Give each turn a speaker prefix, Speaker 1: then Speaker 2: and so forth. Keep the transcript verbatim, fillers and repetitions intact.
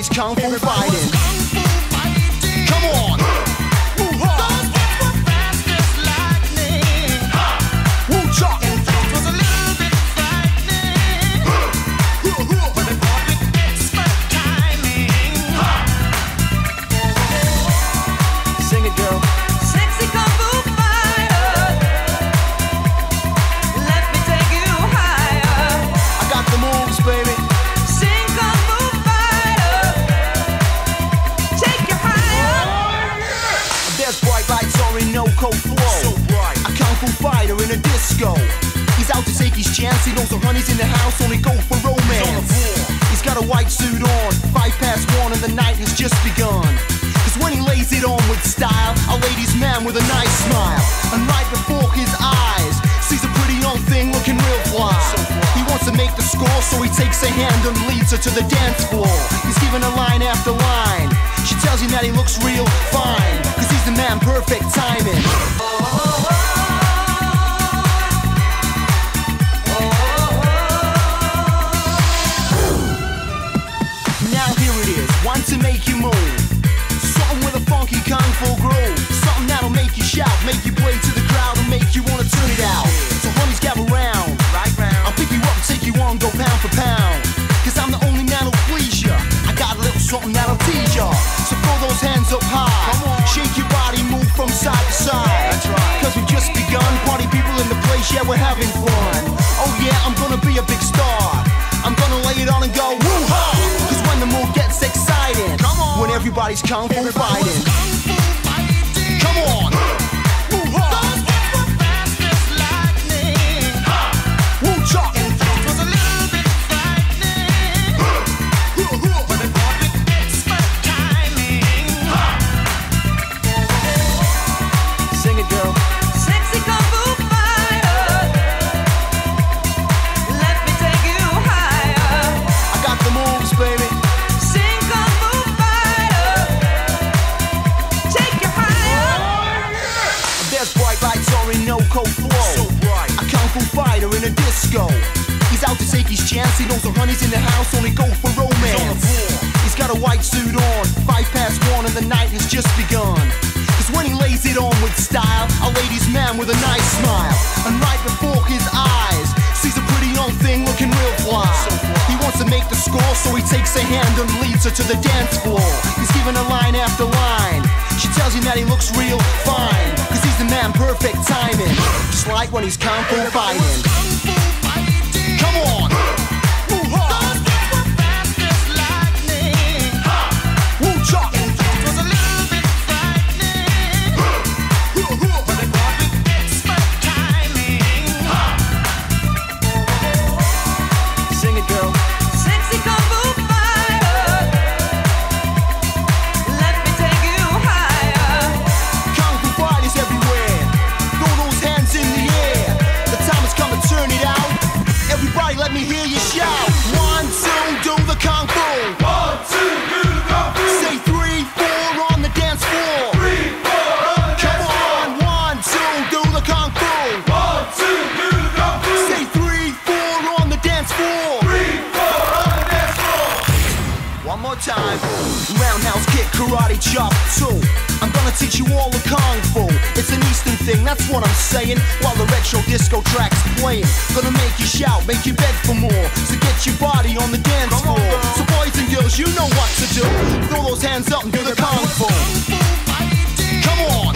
Speaker 1: everybody's kung fu fighting. Come on. A kung fu fighter in a disco. He's out to take his chance. He knows the honey's in the house, only go for romance. He's got a white suit on, five past one, and the night has just begun. Cause when he lays it on with style, a ladies' man with a nice smile. And right before his eyes, sees a pretty young thing looking real fly. He wants to make the score, so he takes her hand and leads her to the dance floor. He's giving her line after line. She tells him that he looks real fine, cause he's the man, perfect timing. Now here it is, one to make you move. Something with a funky kung fu groove. Something that'll make you shout, make you play to the crowd, and make you wanna turn it out. So honeys, gather round, right round. I'll pick you up and take you on, go pound for pound. Cause I'm the only man who'll please ya. I got a little something that'll tease ya. So throw those hands up high, shake your body, move from side to side. That's right. Cause we've just begun, party people in the place, yeah, we're having fun. Oh yeah, I'm gonna be a big star. I'm gonna lay it on and go woo-ha. Cause when the mood gets exciting, come on. When everybody's kung fu fighting, come on. A kung fu fighter in a disco. He's out to take his chance. He knows the honey's in the house, only go for romance. He's got a white suit on, five past one, and the night has just begun. Cause when he lays it on with style, a ladies' man with a nice smile. And right before his eyes, sees a pretty young thing looking real fly. He wants to make the score, so he takes her hand and leads her to the dance floor. He's giving her line after line. She tells him that he looks real fine, cause he's the man, perfect timing. Just like when he's kung fu fighting. Come on. Let me hear you shout. One, two, do the kung fu.
Speaker 2: One, two, do the kung fu.
Speaker 1: Say three, four on the dance floor.
Speaker 2: Three, four on the
Speaker 1: Come
Speaker 2: dance floor.
Speaker 1: on, one, two, do the kung fu.
Speaker 2: One, two, do the kung fu.
Speaker 1: Say three, four on the dance floor.
Speaker 2: Three, four on the dance floor.
Speaker 1: One more time. Roundhouse kick, karate chop, two. I'm gonna teach you all the kung fu. It's an Eastern thing, that's what I'm saying. While the retro disco track's playing, gonna make you shout, make you beg for more. So get your body on the dance floor. So boys and girls, you know what to do. Throw those hands up and do the kung fu. Come on.